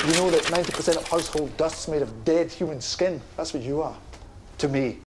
You know that 90% of household dust's made of dead human skin? That's what you are. To me.